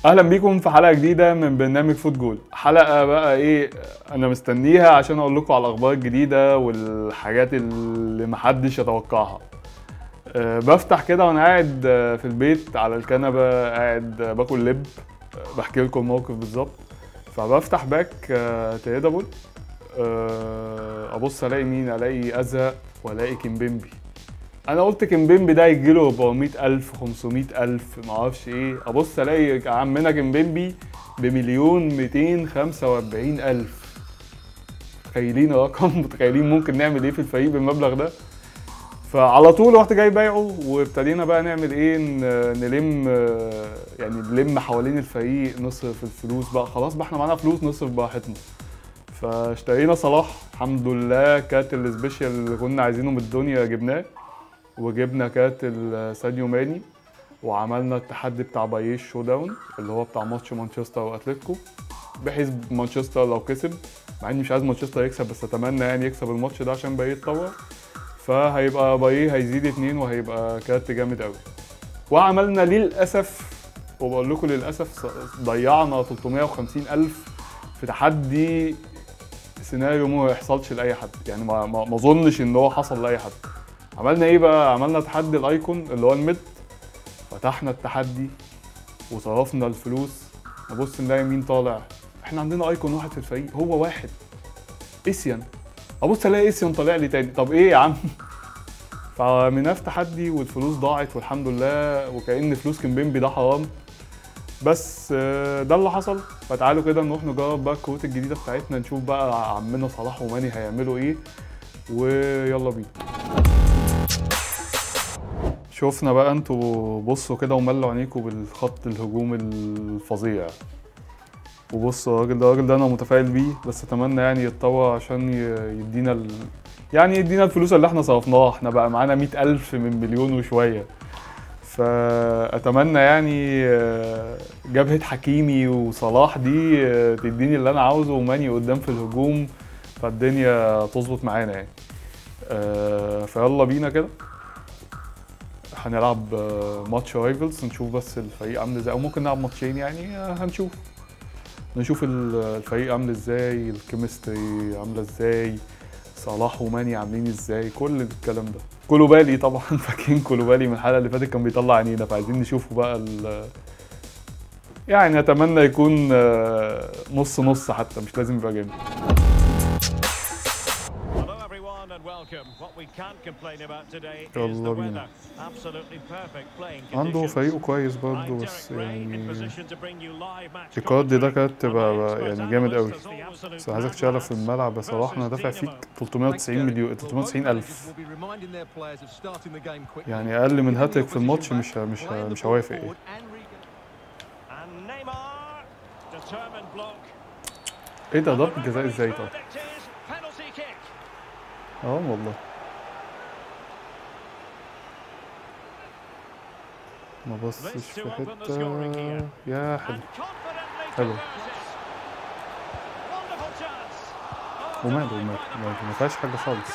اهلا بيكم في حلقه جديده من برنامج فوت جول. حلقه بقى ايه انا مستنيها عشان اقول لكم على الاخبار الجديده والحاجات اللي محدش يتوقعها. بفتح كده وانا قاعد في البيت على الكنبه قاعد باكل لب. بحكي لكم الموقف بالظبط. فبفتح باك تريدابل، ابص الاقي مين؟ الاقي ازهق والاقي كيمبيمبي. انا قلت كيمبيمبي ده يجيله 400,000 500,000 معرفش ايه. ابص الاقي عمنا كيمبيمبي ب1,245,000. متخيلين الرقم؟ متخيلين ممكن نعمل ايه في الفريق بالمبلغ ده؟ فعلى طول رحت جاي بايعه وابتدينا بقى نعمل ايه، نلم، يعني نلم حوالين الفريق، نصرف الفلوس بقى. خلاص بقى احنا معانا فلوس نصرف براحتنا. فاشترينا صلاح الحمد لله، كارت السبيشال اللي كنا عايزينه من الدنيا جبناه، وجبنا كارت ساديو ماني، وعملنا التحدي بتاع بايش شو داون اللي هو بتاع ماتش مانشستر واتلتيكو، بحيث مانشستر لو كسب، مع اني مش عايز مانشستر يكسب بس اتمنى يعني يكسب الماتش ده عشان بايه يتطور، فهيبقى بايه هيزيد 2 وهيبقى كارت جامد قوي. وعملنا للاسف، وبقول لكم للاسف، ضيعنا 350,000 في تحدي سيناريو ما يحصلش لاي حد، يعني ما اظنش ان هو حصل لاي حد. عملنا ايه بقى؟ عملنا تحدي الايكون اللي هو الميد. فتحنا التحدي وصرفنا الفلوس، نبص نلاقي مين طالع. احنا عندنا ايكون واحد في الفريق، هو واحد، اسيان. ابص الاقي اسيان طالع لي تاني. طب ايه يا عم؟ فعملنا في تحدي والفلوس ضاعت والحمد لله، وكأن فلوس كيمبيمبي ده حرام. بس ده اللي حصل. فتعالوا كده نروح نجرب بقى الكروت الجديده بتاعتنا، نشوف بقى عمنا صلاح وماني هيعملوا ايه، ويلا بينا. شوفنا بقى، انتوا بصوا كده وملوا عينيكوا بالخط الهجوم الفظيع. وبصوا الراجل ده انا متفائل بيه، بس اتمنى يعني يتطور عشان يدينا يعني يدينا الفلوس اللي احنا صرفناها. احنا بقى معانا 100,000 من مليون وشويه. فاتمنى يعني جبهة حكيمي وصلاح دي تديني اللي انا عاوزه، وماني قدام في الهجوم، فالدنيا تظبط معانا يعني. فيلا بينا كده. هنلعب ماتش رايفلز، نشوف بس الفريق عامل ازاي، او ممكن نلعب ماتشين يعني، نشوف الفريق عامل ازاي، الكيمستري عامله ازاي، صلاح وماني عاملين ازاي، كل الكلام ده. كولوبالي طبعا فاكرين كولوبالي من الحلقه اللي فاتت كان بيطلع عينينا، فعايزين نشوفه بقى يعني اتمنى يكون نص نص، حتى مش لازم يبقى جامد. يلا بينا. عنده فريقه كويس برضه، بس يعني الكارد ده كانت تبقى يعني جامد قوي. بس عايزك تشتغل في الملعب يا صلاح، انا دافع فيك 390 مليون، 390,000، يعني اقل من هاتريك في الماتش مش هوافق ايه. ايه ده؟ ضربة جزاء ازاي؟ طب والله ما بصش في حتة. يا حلو حلو. وماله ما فيهاش حاجة خالص.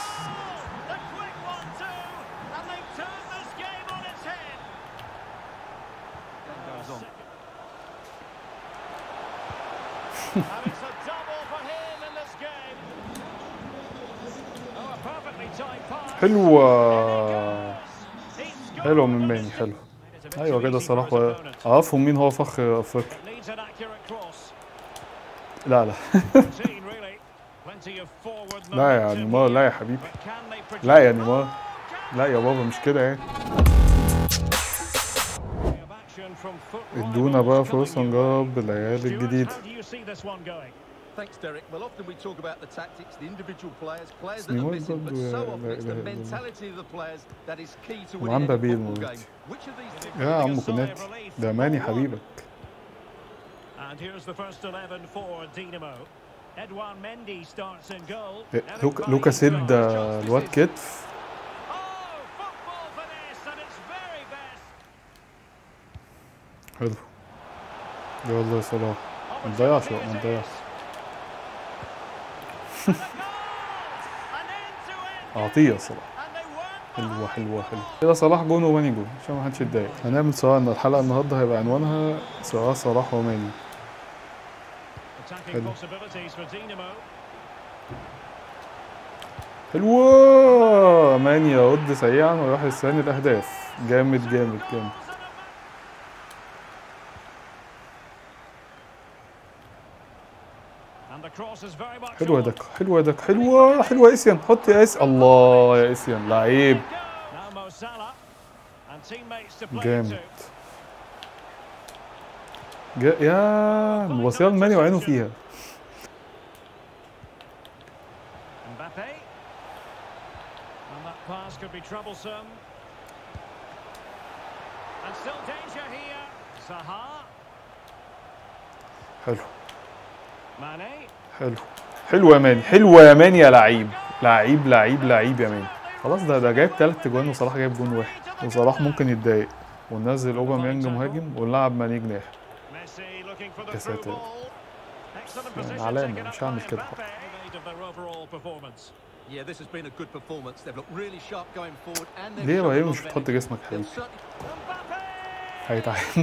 حلوة من ماني، حلو. ايوه كده صلاح. اعرفهم مين هو فخر افريقيا. لا لا يا نيمار، لا يا حبيبي، لا يا نيمار، لا يا بابا مش كده يعني. ادونا بقى فرصة نجرب العيال الجديدة. نيمار برضه وعم بابيل دلوقتي. يا عم كوناتي ده ماني حبيبك. لوكا سيد الواد كتف. حلو. يلا يا صلاح، ما تضيعش بقى، ما تضيعش. اعطيه يا صلاح، حلوه حلوه حلوه كده. صلاح جون وماني جون عشان ما حدش يتضايق. هنعمل سواء ان الحلقه النهارده هيبقى عنوانها سواء صلاح وماني. حلو. حلوه ماني يرد سريعا ويروح يستنى الاهداف. جامد جامد جامد. حلوه يدك حلوه يدك حلوه حلوه. اسيان حط يا اسيان. الله يا اسيان لعيب جامد. يا الوصيه الماني وعينه فيها. حلو حلو حلو يا ماني. حلوه يا ماني يا لعيب لعيب لعيب لعيب يا ماني. خلاص ده جايب 3 جوان وصلاح جايب جون واحد. وصلاح ممكن يتضايق وننزل اوباميانج مهاجم ونلعب ماني جناح. يا ساتر يعني علامة مش هعمل كده. ليه يا ابراهيم مش بتحط جسمك حبيبي؟ هيتعين.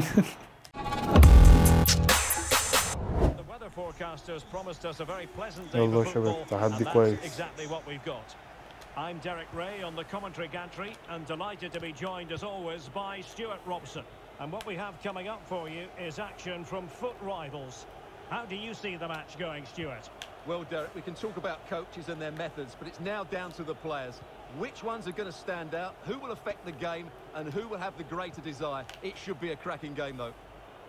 يلا يا شباب تحدي كويس. I'm Derek Ray on the commentary gantry and delighted to be joined as always by Stuart Robson. And what we have coming up for you is action from foot rivals. How do you see the match going, Stuart? Well, Derek, we can talk about coaches and their methods, but it's now down to the players. Which ones are going to stand out, who will affect the game, and who will have the greater desire? It should be a cracking game, though.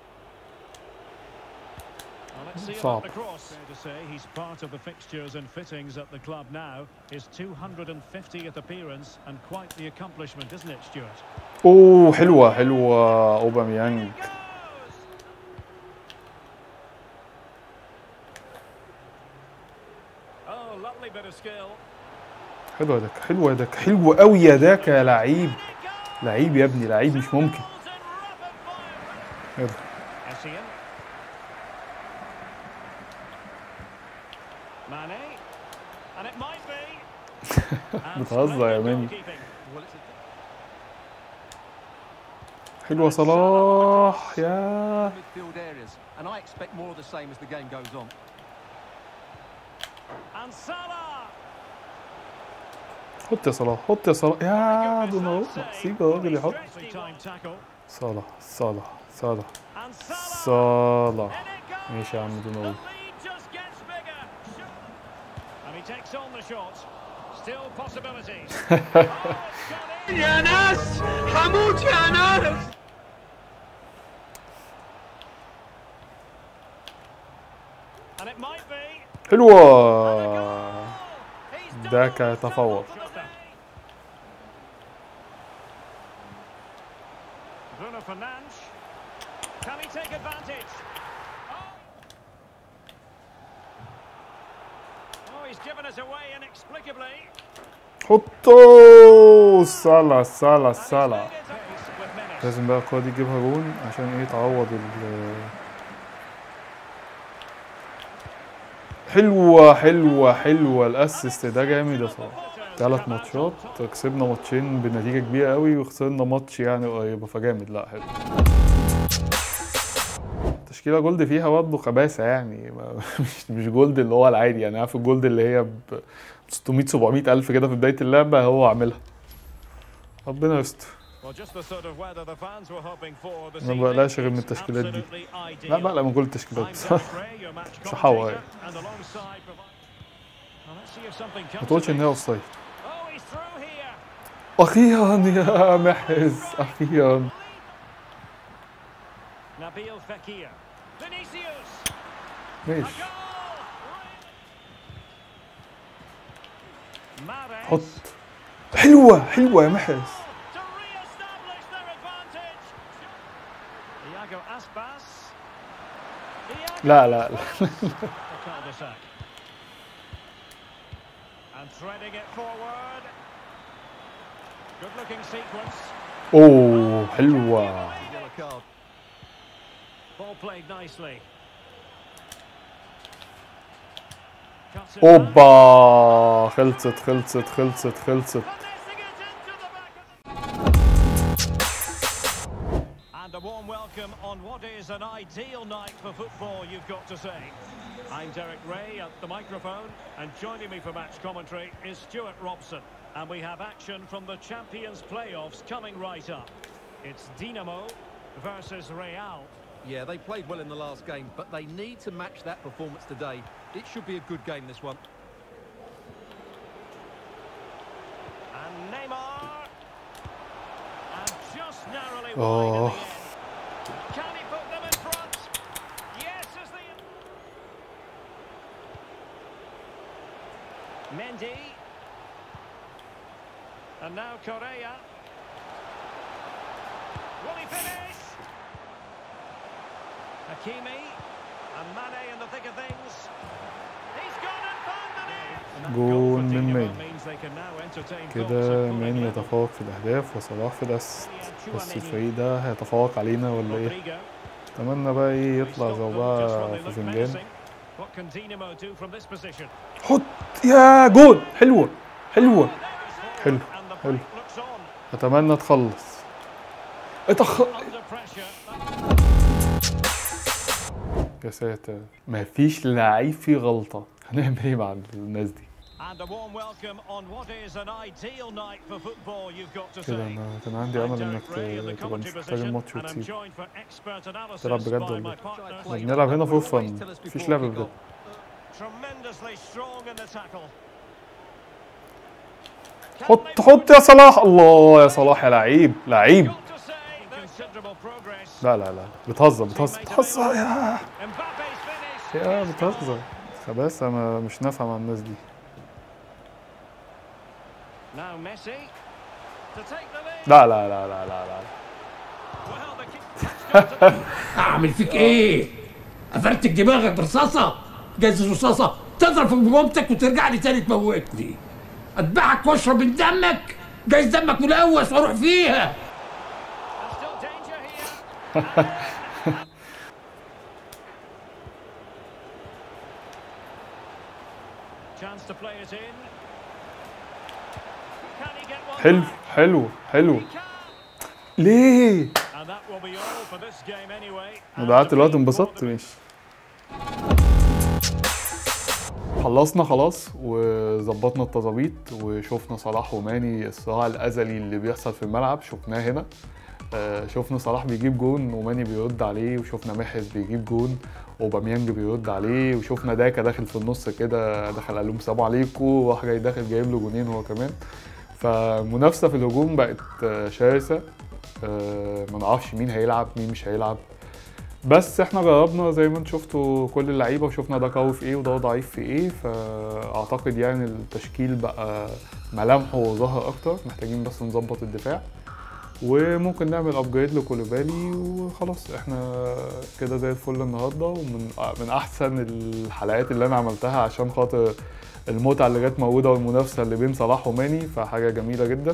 Well, let's see about the cross. Fair to say he's part of the fixtures and fittings at the club now. His 250th appearance and quite the accomplishment, isn't it, Stuart? اوه حلوة حلوة اوباميانج. Oh, lovely bit of skill. حلوة يدك حلوة يدك حلوة قوي يدك يا لعيب. لعيب يا ابني لعيب مش ممكن. يلا. بتهزر يا ماني. حلوة صلاح يا. حط يا صلاح حط يا صلاح يا دوناروما. سيب الراجل يحط. صلاح صلاح صلاح صلاح. ماشي يا عم دوناروما. يا ناس حموت يا ناس. حلوة. ده كتفوق. حطوا صلاح صلاح صلاح. لازم بقى الكورة دي تجيبها جون عشان ايه تعوض حلوة حلوة حلوة. الاسيست ده جامد يا صلاح. 3 ماتشات كسبنا ماتشين بنتيجة كبيرة قوي وخسرنا ماتش يعني قريبة فجامد. لا حلو. تشكيلة جولد فيها برضه خباثة يعني مش جولد اللي هو العادي يعني. عارف الجولد اللي هي ب 600 700 ألف كده في بداية اللعبة هو عاملها. ربنا يستر. ما بقلقش غير من التشكيلات دي. لا بقلق من كل التشكيلات مش هحور يعني. ما تقولش ان هي اوف سايد. اخيرا يا محرز اخيرا. ماشي حط. حلوة حلوة يا محرز. لا لا لا. اوه حلوة. اوبا خلصت خلصت خلصت خلصت. on what is an ideal night for football, you've got to say. I'm Derek Ray at the microphone, and joining me for match commentary is Stuart Robson. And we have action from the Champions playoffs coming right up. It's Dinamo versus Real. Yeah, they played well in the last game, but they need to match that performance today. It should be a good game, this one. And Neymar. And just narrowly wide in the end. Can he put them in front? Yes, is the... Mendy. And now Correa. Will he finish? Hakimi. And Mane in the thick of things. He's gone and found the net. And that goal جول for من Dinamo ماني. means they can now entertain thoughts كده of pulling ماني level. يتفوق في الأهداف وصلاح في الأسيست، بس الفريق ده هيتفوق علينا ولا إيه؟ Rodrigo. أتمنى بقى إيه يطلع زي بقى في فنجان. What can Dinamo do from this position? حط يا جول، حلوة حلوة حلو And the حلو. break looks on. أتمنى تخلص. Under pressure. يا ساتر، مفيش لعيب فيه غلطة، هنعمل إيه مع الناس دي؟ And a warm welcome on what is an ideal night for football, you've got to كده say. أنا كان عندي I'm أمل Derek إنك Ray in the تبقى مش commentary محتاج position, الماتش and I'm وتسيب. joined for expert analysis تلعب بجد by ولا my إيه؟ partners. احنا بنلعب هنا فور فن، مفيش لعب بجد. Tremendously strong in the tackle. حط حط يا صلاح، الله يا صلاح يا لعيب لعيب. Got to say, considerable progress. لا لا لا، بتهزر بتهزر بتهزر يا Mbappe's finish. يا بتهزر. خلاص أنا مش نافع مع الناس دي. Now Messi to take the lead. لا لا لا لا لا لا. Well, the kick. اعمل فيك ايه؟ افرتك دماغك برصاصه؟ جايز الرصاصه تضرب في مامتك وترجع لي تاني تموتني. اذبحك واشرب من دمك؟ جايز دمك ملوث واروح فيها. There's still danger here. Chance to play it in. Can he get one? حلو back? حلو حلو. He can. ليه؟ And that will be all for this game anyway. ضيعت الوقت انبسطت ماشي. خلصنا خلاص وظبطنا التظابيط وشوفنا صلاح وماني، الصراع الازلي اللي بيحصل في الملعب شفناه هنا. شفنا صلاح بيجيب جون وماني بيرد عليه، وشفنا محرز بيجيب جون وباميانج بيرد عليه، وشفنا داكا داخل في النص كده دخل قال لهم سلام عليكم، وراح جاي داخل جايب له جونين هو كمان. فالمنافسه في الهجوم بقت شرسه، ما نعرفش مين هيلعب مين مش هيلعب. بس احنا جربنا زي ما انتم شفتوا كل اللعيبه وشفنا ده قوي في ايه وده ضعيف في ايه، فاعتقد يعني التشكيل بقى ملامحه ظهر اكتر، محتاجين بس نظبط الدفاع وممكن نعمل ابجريد لكولوبالي وخلاص احنا كده زي الفل النهارده. ومن احسن الحلقات اللي انا عملتها عشان خاطر المتعه اللي جت موجوده والمنافسه اللي بين صلاح وماني، فحاجه جميله جدا.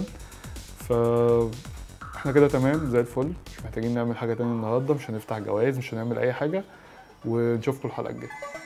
احنا كده تمام زي الفل، مش محتاجين نعمل حاجه تاني النهارده، مش هنفتح جوائز مش هنعمل اي حاجه، ونشوفكم الحلقه الجايه.